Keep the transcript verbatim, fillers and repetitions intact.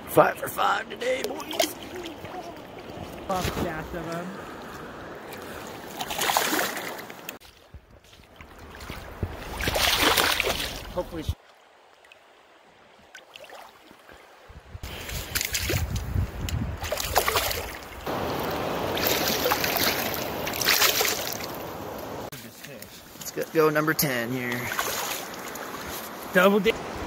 Five for five today, boys. Buff dash of them. Hopefully. Let's go, go number ten here. Double dip.